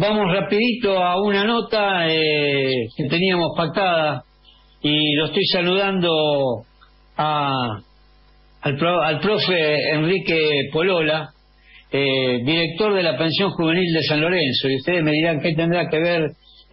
vamos rapidito a una nota que teníamos pactada y lo estoy saludando al profe Enrique Polola, director de la Pensión Juvenil de San Lorenzo, y ustedes me dirán qué tendrá que ver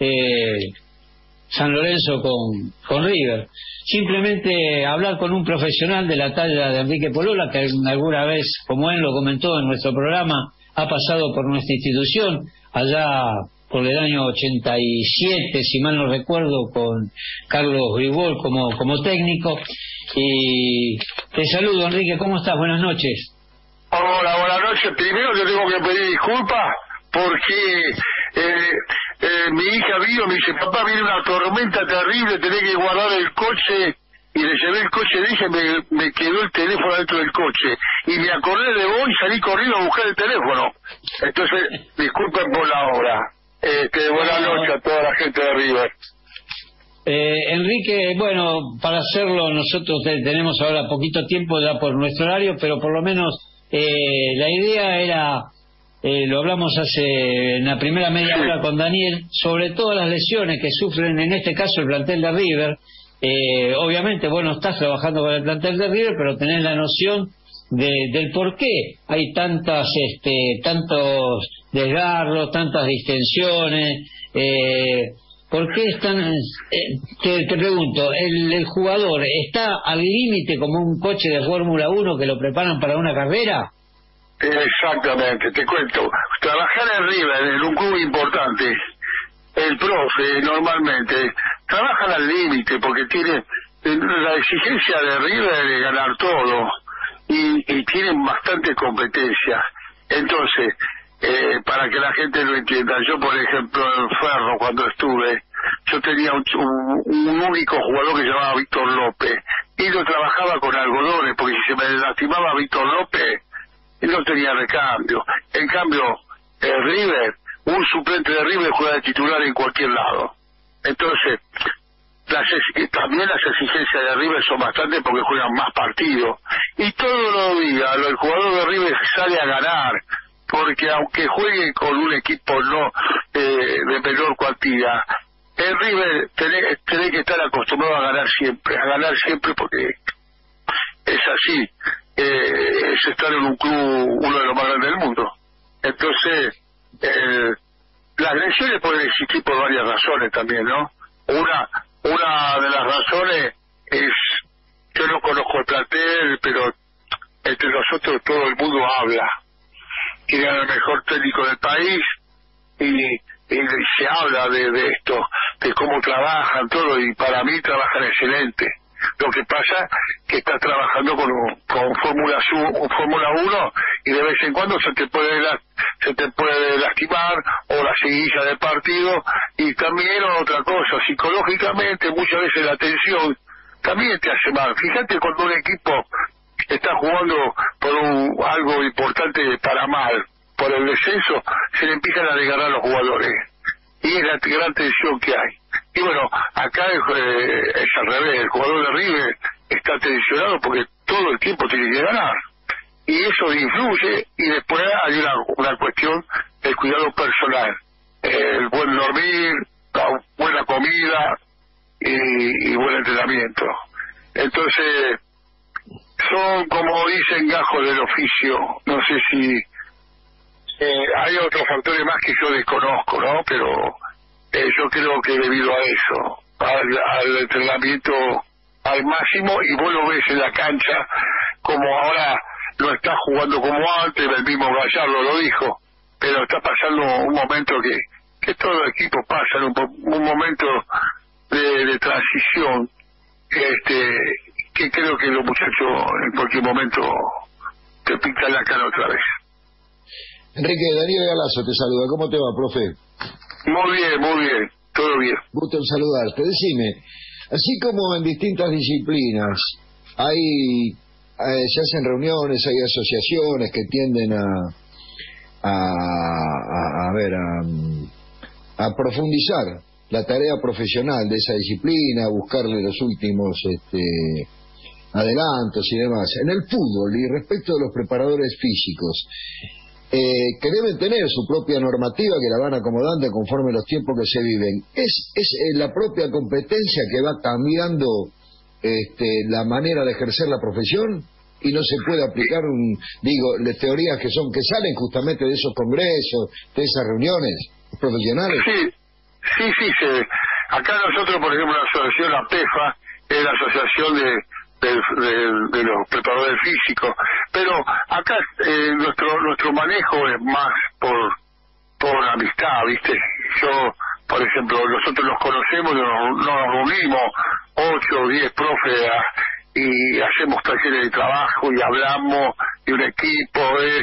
San Lorenzo con River. Simplemente hablar con un profesional de la talla de Enrique Polola, que alguna vez, como él lo comentó en nuestro programa, ha pasado por nuestra institución allá por el año 87, si mal no recuerdo, con Carlos Gribol como técnico. Y te saludo, Enrique, ¿cómo estás? Buenas noches. Hola, buenas noches. Primero te tengo que pedir disculpas porque mi hija vino, me dice, papá, viene una tormenta terrible, tenés que guardar el coche, y le llevé el coche de ella y me quedó el teléfono dentro del coche, y me acordé de vos y salí corriendo a buscar el teléfono. Entonces, disculpen por la hora. Buenas noches a toda la gente de River. Enrique, bueno, para hacerlo nosotros tenemos ahora poquito tiempo ya por nuestro horario, pero por lo menos la idea era, lo hablamos en la primera media hora con Daniel, sobre todas las lesiones que sufren en este caso el plantel de River. Obviamente vos no estás trabajando con el plantel de River, pero tenés la noción del por qué hay tantos desgarros, tantas distensiones. ¿Por qué están? Te pregunto, ¿el jugador está al límite como un coche de Fórmula 1 que lo preparan para una carrera? Exactamente, te cuento. Trabajar en River, en un club importante, el profe normalmente trabajan al límite porque tiene la exigencia de River de ganar todo y tienen bastante competencia. Entonces, para que la gente lo entienda, yo por ejemplo en Ferro cuando estuve, yo tenía un único jugador que se llamaba Víctor López y lo trabajaba con algodones porque si se me lastimaba Víctor López no tenía recambio. En cambio River, un suplente de River juega de titular en cualquier lado. Entonces también las exigencias de River son bastantes porque juegan más partidos y todos los días el jugador de River sale a ganar, porque aunque juegue con un equipo no de menor cuantía, en River tenés que estar acostumbrado a ganar siempre porque es así, es estar en un club uno de los más grandes del mundo. Entonces las lesiones pueden existir por varias razones también, ¿no? Una de las razones es, yo no conozco el plantel, pero entre nosotros todo el mundo habla. Tienen el mejor técnico del país y se habla de esto, de cómo trabajan todo, y para mí trabajan excelente. Lo que pasa que estás trabajando con Fórmula 1 y de vez en cuando se te puede lastimar o la seguilla del partido, y también otra cosa, psicológicamente muchas veces la tensión también te hace mal. Fíjate cuando un equipo está jugando por algo importante para mal, por el descenso, se le empiezan a desgarrar los jugadores y es la gran tensión que hay. Y bueno, acá es al revés, el jugador de River está tensionado porque todo el tiempo tiene que ganar y eso influye, y después hay una cuestión del cuidado personal, el buen dormir, la buena comida y buen entrenamiento. Entonces son, como dicen, gajos del oficio. No sé si hay otros factores más que yo desconozco, ¿no? Pero yo creo que debido a eso, al entrenamiento al máximo, y vos lo ves en la cancha, como ahora no está jugando como antes, el mismo Gallardo lo dijo, pero está pasando un momento que todo el equipo pasa, un momento de transición, que creo que los muchachos en cualquier momento te pintan la cara otra vez. Enrique, Daniel Galazo te saluda. ¿Cómo te va, profe? Muy bien, todo bien. Gusto en saludarte. Decime, así como en distintas disciplinas se hacen reuniones, hay asociaciones que tienden a profundizar la tarea profesional de esa disciplina, buscarle los últimos adelantos y demás. En el fútbol, y respecto de los preparadores físicos, que deben tener su propia normativa, que la van acomodando conforme los tiempos que se viven. Es la propia competencia que va cambiando la manera de ejercer la profesión, y no se puede aplicar las teorías que salen justamente de esos congresos, de esas reuniones profesionales. Sí. Acá nosotros, por ejemplo, la asociación, la PEFA, es la asociación de los preparadores físicos, pero acá nuestro manejo es más por amistad, ¿viste? Yo, por ejemplo, nosotros nos conocemos, nos reunimos 8 o 10 profes y hacemos talleres de trabajo y hablamos de un equipo,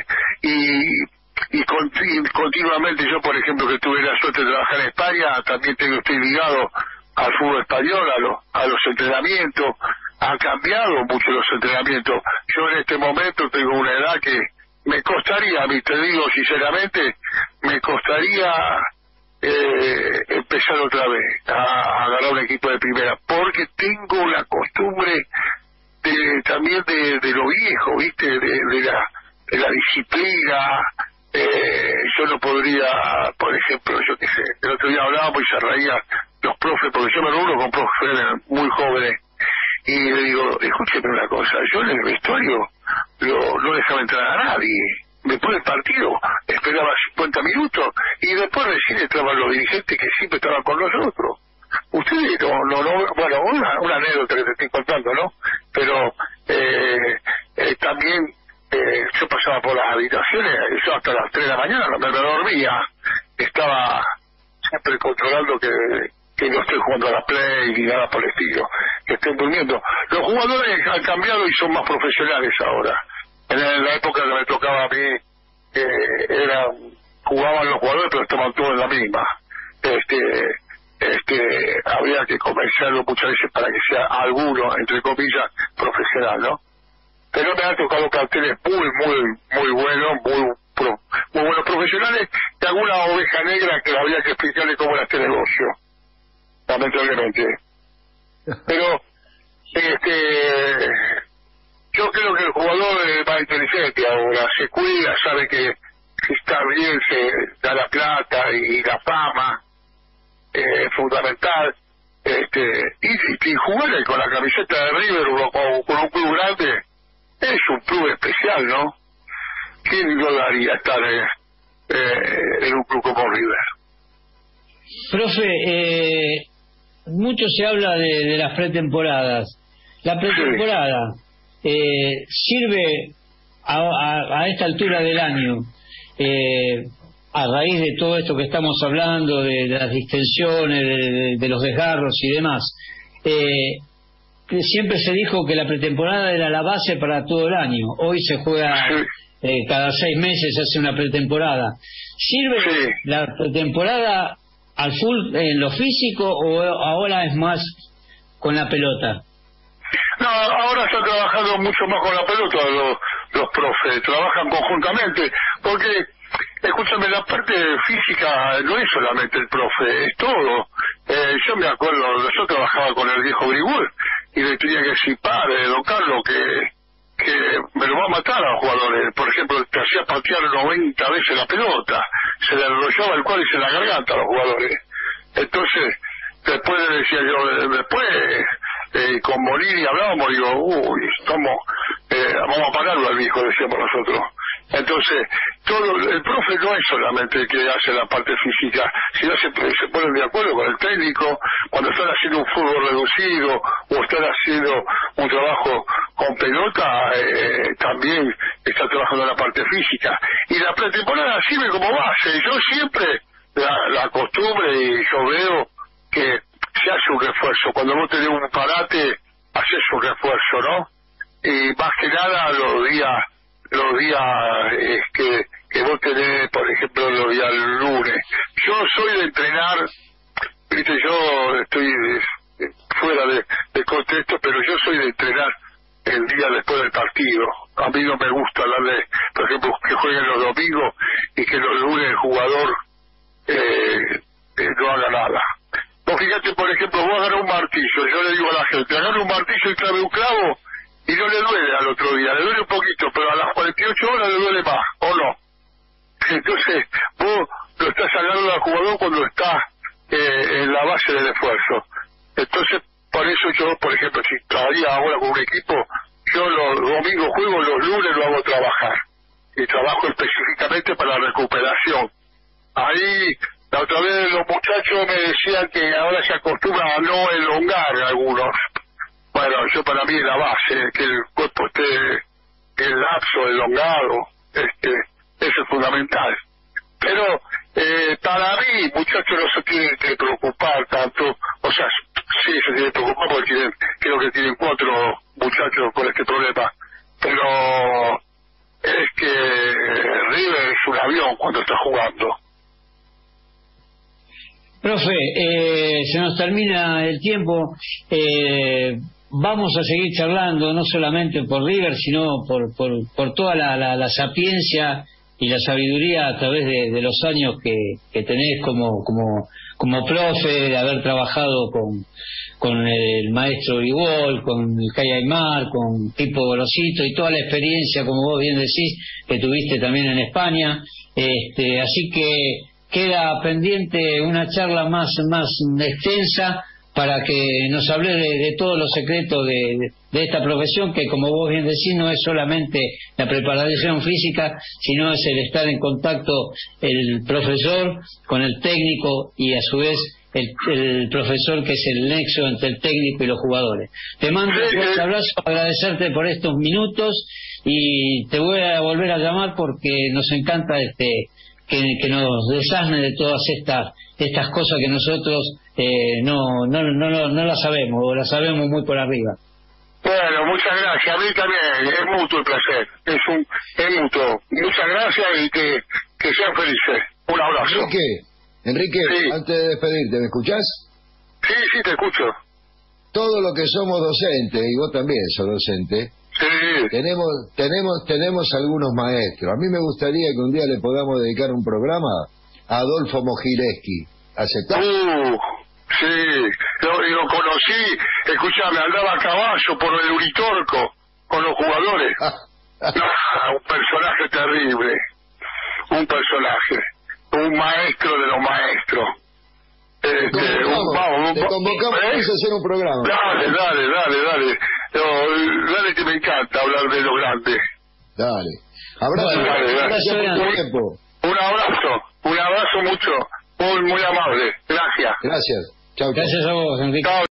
y continuamente. Yo, por ejemplo, que tuve la suerte de trabajar en España, también estoy ligado al fútbol español, a los entrenamientos. Han cambiado mucho los entrenamientos. Yo en este momento tengo una edad que me costaría, te digo sinceramente, me costaría empezar otra vez a agarrar un equipo de primera, porque tengo la costumbre también de lo viejo, ¿viste? De la disciplina. Yo no podría, por ejemplo, yo qué sé, el otro día hablábamos y se reían los profes, porque yo me reúno con profes muy jóvenes, y le digo, escúcheme una cosa, yo en el vestuario no dejaba entrar a nadie. Después del partido esperaba 50 minutos y después recién entraban los dirigentes que siempre estaban con nosotros. Ustedes bueno, una anécdota que te estoy contando, ¿no? Pero también yo pasaba por las habitaciones, yo hasta las 3 de la mañana no me dormía, estaba siempre controlando que no estoy jugando a la play ni nada por el estilo, que estoy durmiendo. Los jugadores han cambiado y son más profesionales ahora. En la época que me tocaba a mí, jugaban los jugadores pero estaban todos en la misma. Había que convencerlo muchas veces para que sea alguno, entre comillas, profesional, ¿no? Pero me han tocado carteles muy buenos, muy buenos profesionales, y alguna oveja negra que había que explicarle cómo era este negocio, lamentablemente. Pero yo creo que el jugador es más inteligente ahora, se cuida, sabe que si está bien se da la plata y la fama, es fundamental. Y jugar con la camiseta de River o con un club grande es un club especial, ¿no? ¿Quién lo daría estar en un club como River? Profe, mucho se habla de las pretemporadas. La pretemporada sirve a esta altura del año, a raíz de todo esto que estamos hablando, de las distensiones, de los desgarros y demás. Siempre se dijo que la pretemporada era la base para todo el año. Hoy se juega cada 6 meses, se hace una pretemporada. ¿Sirve la pretemporada al full en lo físico o ahora es más con la pelota? No, ahora están trabajando mucho más con la pelota los profes, trabajan conjuntamente, porque, escúchame, la parte física no es solamente el profe, es todo. Yo me acuerdo, yo trabajaba con el viejo Grigol y le tenía que decir, padre, don Carlos, que me lo va a matar a los jugadores. Por ejemplo, te hacía patear 90 veces la pelota, se le enrollaba el cuádriceps en la garganta a los jugadores. Entonces, después le decía yo, con Molini hablábamos, digo, vamos a pararlo al viejo, decíamos nosotros. Entonces, el profe no es solamente el que hace la parte física, sino se ponen de acuerdo con el técnico cuando están haciendo un fútbol reducido o están haciendo un trabajo con pelota, también está trabajando la parte física. Y la pretemporada sirve como base. Yo siempre la costumbre, y yo veo que se hace un refuerzo. Cuando vos tenés un parate, haces un refuerzo, ¿no? Y más que nada los días que vos tenés, por ejemplo, los días lunes. Yo soy de entrenar, viste, yo estoy fuera de contexto, pero yo soy de entrenar el día después del partido. A mí no me gusta hablar de, por ejemplo, que jueguen los domingos y que los lunes el jugador no haga nada. Vos fíjate, por ejemplo, vos agarrás un martillo, yo le digo a la gente, agarra un martillo y clave un clavo, y no le duele al otro día, le duele un poquito, pero a las 48 horas le duele más, ¿o no? Entonces, vos lo estás sacando al jugador cuando está en la base del esfuerzo. Entonces, por eso yo, por ejemplo, si trabajaría ahora con un equipo, yo los domingos juego, los lunes lo hago trabajar. Y trabajo específicamente para la recuperación. Ahí, la otra vez los muchachos me decían que ahora se acostumbran a no elongar algunos. Bueno, yo para mí la base, que el cuerpo esté en lapso, elongado, eso es fundamental. Pero para mí, muchachos, no se tienen que preocupar tanto, o sea, sí se tienen que preocupar porque creo que tienen 4 muchachos con este problema, pero es que River es un avión cuando está jugando. Profe, se nos termina el tiempo. Vamos a seguir charlando, no solamente por River, sino por toda la sapiencia y la sabiduría a través de los años que tenés como profe, de haber trabajado con el maestro Grigol, con el Cay Aymar, con Pipo Gorosito y toda la experiencia, como vos bien decís, que tuviste también en España. Así que queda pendiente una charla más extensa para que nos hable de todos los secretos de esta profesión, que como vos bien decís no es solamente la preparación física, sino es el estar en contacto el profesor con el técnico y a su vez el profesor, que es el nexo entre el técnico y los jugadores. Te mando un fuerte abrazo, agradecerte por estos minutos y te voy a volver a llamar porque nos encanta que nos desasne de todas estas cosas que nosotros no las sabemos, o las sabemos muy por arriba. Bueno, muchas gracias. A mí también es mutuo el placer. Es mutuo. Muchas gracias y que sean felices. Un abrazo. Enrique, sí. Antes de despedirte, ¿me escuchás? Sí, te escucho. Todo lo que somos docentes, y vos también sos docente, sí. tenemos algunos maestros. A mí me gustaría que un día le podamos dedicar un programa a Adolfo Mogileski. ¿Aceptás? Sí, lo conocí, escuchame, andaba a caballo por el Uritorco con los jugadores. Un personaje terrible, un maestro de los maestros. Te convocamos a hacer un programa. Dale. Dale que me encanta hablar de lo grande. Dale. Abrazo. Dale. Un abrazo mucho. Muy amable. Gracias. Chau. Gracias a vos, Enrique.